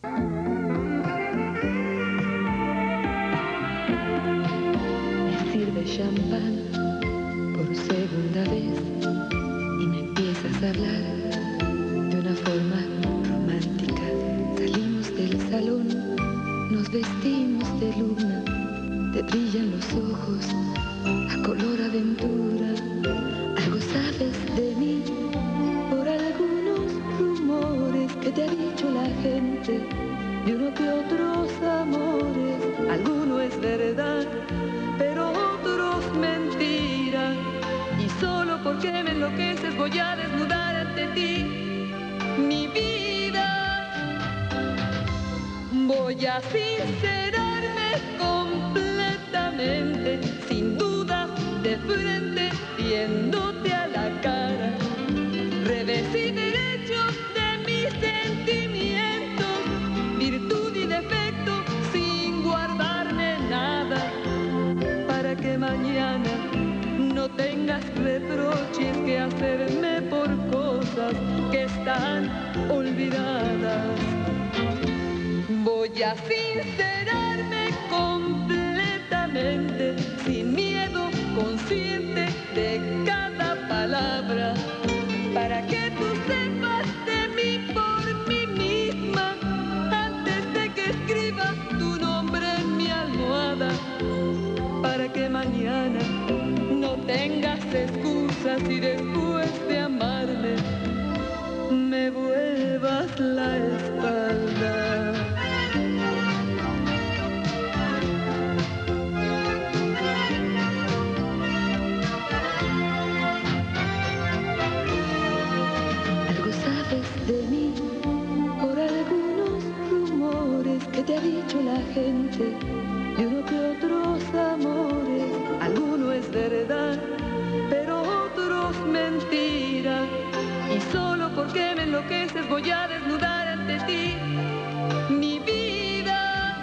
Me sirve champán por segunda vez y me empiezas a hablar de una forma romántica. Salimos del salón, nos vestimos de luna, te brillan los ojos a color aventura. Algo sabes de mí por algunos rumores que te ha dicho la gente, de uno que otros amores. Alguno es verdad, pero otros mentira. Y solo porque me enloqueces voy a desnudar ante ti mi vida. Voy a sincerarme completamente, sin dudas, de frente, viéndote a la cara. Revés y derechos de mis sentimientos, virtud y defecto, sin guardarme nada, para que mañana no tengas reproches que hacerme por cosas que están olvidadas. Voy a sincerarme completamente, sin miedo, consciente de cada palabra, para que tú sepas de mí por mí misma, antes de que escribas tu nombre en mi almohada, para que mañana no tengas excusas y después de amarme me vuelvas la espalda. Algo sabes de mí por algunos rumores que te ha dicho la gente, de uno que otros amores. Alguno es verdad, pero otros mentira. Y solo porque me enloqueces voy a desnudar ante ti mi vida.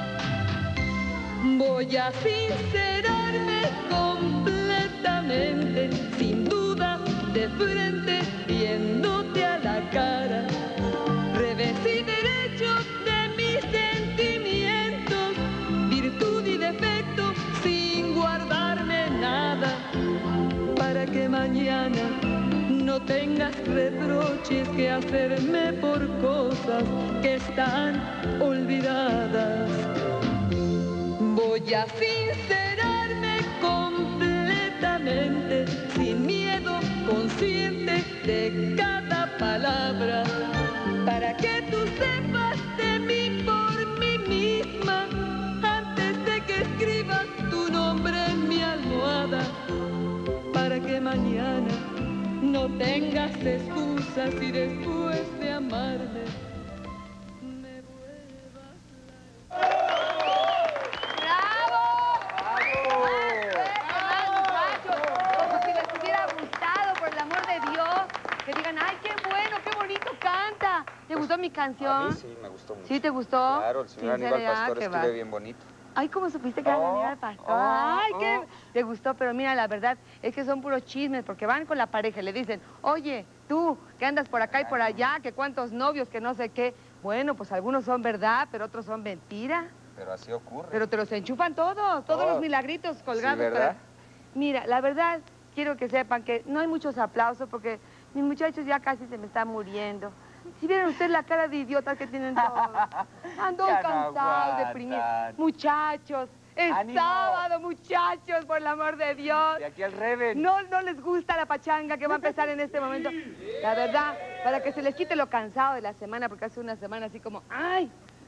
Voy a sincerarme completamente, sin duda, de frente, viéndote a la cara. Revés y derechos de mis sentimientos, virtud y defecto, sin guardarme nada, para que mañana no tengas reproches que hacerme por cosas que están olvidadas. Voy a sincerarme completamente, sin miedo, consciente de cada palabra, para que tú sepas de mí por mí misma, antes de que escribas tu nombre en mi almohada, para que mañana no tengas excusas y después de amarme me vuelvas la... ¡Bravo! ¡Bravo! Muchachos! Como si les hubiera gustado, por el amor de Dios. Que digan, ¡ay, qué bueno, qué bonito canta! ¿Te gustó mi canción? A mí sí, me gustó mucho. ¿Sí te gustó? Claro, el señor Aníbal Pastor escribe bien bonito. Ay, ¿cómo supiste que era la amiga del pastor? Ay, qué... Te gustó, pero mira, la verdad es que son puros chismes, porque van con la pareja y le dicen, oye, tú, que andas por acá y por allá, que cuántos novios, que no sé qué. Bueno, pues algunos son verdad, pero otros son mentira. Pero así ocurre. Pero te los enchufan todos los milagritos colgados. Sí, ¿verdad? Mira, la verdad, quiero que sepan que no hay muchos aplausos, porque mis muchachos ya casi se me están muriendo. Si vieran ustedes la cara de idiotas que tienen todos. Ando cansados, deprimidos. Muchachos, es ¡Ánimo! sábado, muchachos, por el amor de Dios. De aquí al Reven. No les gusta la pachanga que va a empezar en este momento. La verdad, para que se les quite lo cansado de la semana, porque hace una semana así como, ¡ay!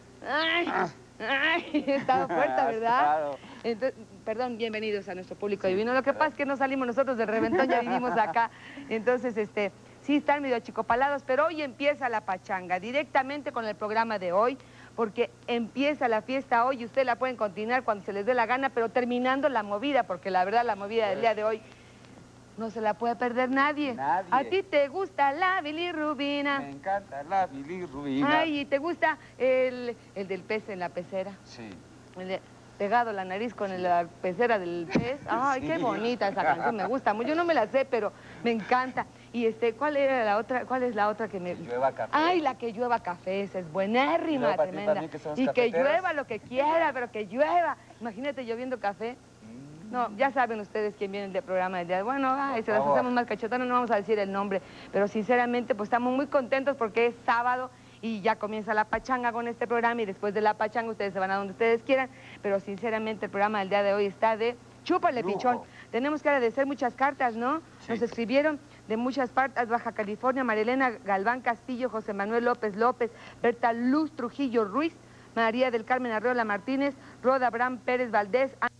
Estaba fuerte, ¿verdad? Claro. Entonces, perdón, bienvenidos a nuestro público divino. Lo que pasa es que no salimos nosotros del reventón, ya vivimos acá. Entonces, sí están medio achicopalados, pero hoy empieza la pachanga, directamente con el programa de hoy, porque empieza la fiesta hoy y ustedes la pueden continuar cuando se les dé la gana, pero terminando la movida, porque la verdad la movida del día de hoy no se la puede perder nadie. ¿A ti te gusta la bilirrubina? Me encanta la bilirrubina. Ay, ¿y te gusta el del pez en la pecera? Sí. pegado la nariz con la pecera del pez. Ay, qué bonita esa canción, me gusta mucho. Yo no me la sé, pero me encanta. Y ¿cuál era la otra? ¿Cuál es la otra que me...? Que llueva café. Ay, la que llueva café, esa es buenérrima, Y tremenda. también, que somos Y que cafeteros. llueva lo que quiera, pero que llueva. Imagínate lloviendo café. No, ya saben ustedes quién viene del programa del día. Bueno, ay, se las hacemos más cachotonas, no vamos a decir el nombre. Pero sinceramente, pues estamos muy contentos porque es sábado y ya comienza la pachanga con este programa y después de la pachanga ustedes se van a donde ustedes quieran. Pero sinceramente el programa del día de hoy está de chúpale, Lujo. pichón. Tenemos que agradecer muchas cartas, ¿no? Sí. Nos escribieron de muchas partes, Baja California, Marilena Galván Castillo, José Manuel López López, Berta Luz Trujillo Ruiz, María del Carmen Arreola Martínez, Roda Abraham Pérez Valdés,